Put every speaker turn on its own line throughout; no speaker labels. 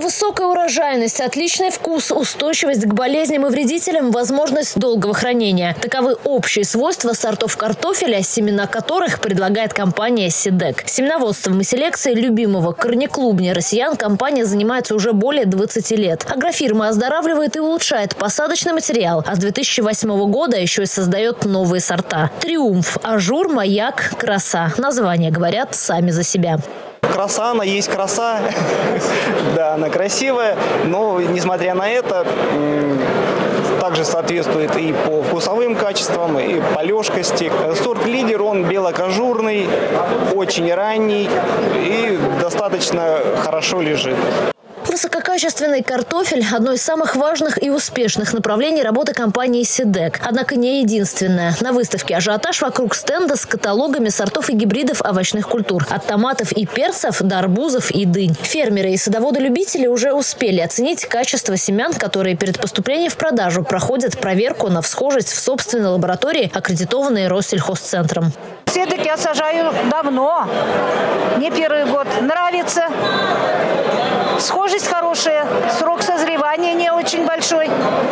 Высокая урожайность, отличный вкус, устойчивость к болезням и вредителям, возможность долгого хранения. Таковы общие свойства сортов картофеля, семена которых предлагает компания «Сидек». Семеноводством и селекцией любимого корнеклубня россиян компания занимается уже более 20 лет. Агрофирма оздоравливает и улучшает посадочный материал, а с 2008 года еще и создает новые сорта. «Триумф», «Ажур», «Маяк», «Краса». Названия говорят сами за себя.
Краса, она есть краса. Да, она красивая, но, несмотря на это, также соответствует и по вкусовым качествам, и по лёжкости. Сорт «Лидер», он белокожурный, очень ранний и достаточно хорошо лежит.
Высококачественный картофель – одно из самых важных и успешных направлений работы компании «Сидек». Однако не единственное. На выставке ажиотаж вокруг стенда с каталогами сортов и гибридов овощных культур. От томатов и перцев до арбузов и дынь. Фермеры и садоводы-любители уже успели оценить качество семян, которые перед поступлением в продажу проходят проверку на всхожесть в собственной лаборатории, аккредитованной Россельхозцентром.
«Сидек» я сажаю давно, не первый год. Нравится. Схожесть хорошая, срок созревания не очень большой.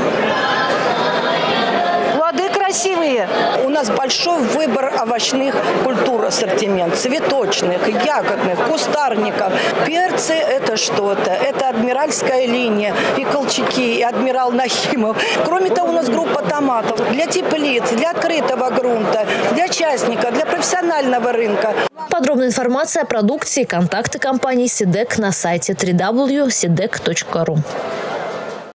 Плоды красивые.
У нас большой выбор овощных культур, ассортимент, цветочных, ягодных, кустарников. Перцы – это что-то. Это адмиральская линия, и колчаки, и адмирал Нахимов. Кроме того, у нас группа томатов для теплиц, для открытого грунта, для частника, для профессионального рынка.
Подробная информация о продукции и контакты компании «Сидек» на сайте www.sidek.ru.